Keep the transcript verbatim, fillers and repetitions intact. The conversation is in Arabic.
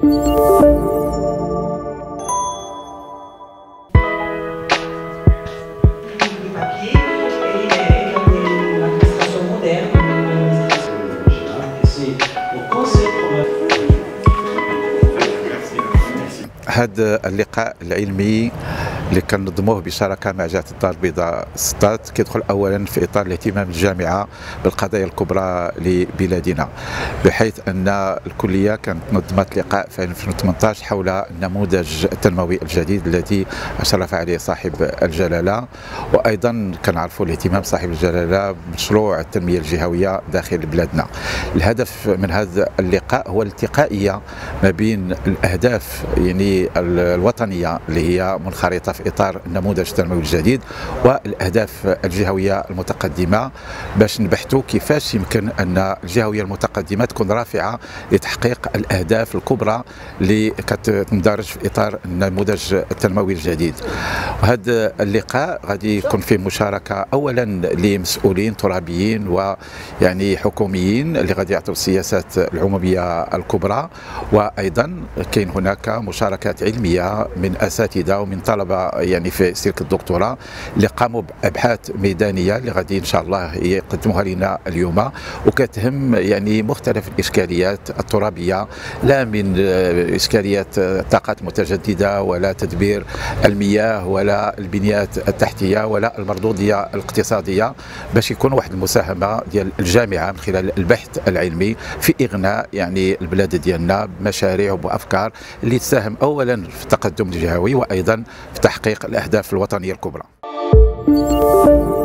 هذا اللقاء العلمي اللي كنظموه بشراكه مع جهه الدار البيضاء سطات كيدخل اولا في اطار الاهتمام الجامعه بالقضايا الكبرى لبلادنا، بحيث ان الكليه كانت نظمت لقاء في ألفين وثمانية عشر حول النموذج التنموي الجديد الذي اشرف عليه صاحب الجلاله، وايضا كنعرفوا الاهتمام صاحب الجلاله بمشروع التنميه الجهويه داخل بلادنا. الهدف من هذا اللقاء هو الالتقائيه ما بين الاهداف يعني الوطنيه اللي هي منخرطه في اطار النموذج التنموي الجديد والاهداف الجهويه المتقدمه، باش نبحثوا كيفاش يمكن ان الجهويه المتقدمه تكون رافعه لتحقيق الاهداف الكبرى اللي كتندرج في اطار النموذج التنموي الجديد. وهذا اللقاء غادي يكون فيه مشاركه اولا لمسؤولين ترابيين ويعني حكوميين اللي غادي يعطوا السياسات العموميه الكبرى، وايضا كاين هناك مشاركات علميه من اساتذه ومن طلبه يعني في سلك الدكتوراه اللي قاموا بابحاث ميدانيه اللي غادي ان شاء الله يقدموها لنا اليوم، وكتهم يعني مختلف الاشكاليات الترابيه، لا من اشكاليات الطاقات المتجدده ولا تدبير المياه ولا البنيات التحتيه ولا المردوديه الاقتصاديه، باش يكون واحد المساهمه ديال الجامعه من خلال البحث العلمي في اغناء يعني البلاد ديالنا بمشاريع وبافكار اللي تساهم اولا في التقدم الجهوي وايضا في تحقيق الاهداف الوطنيه الكبرى.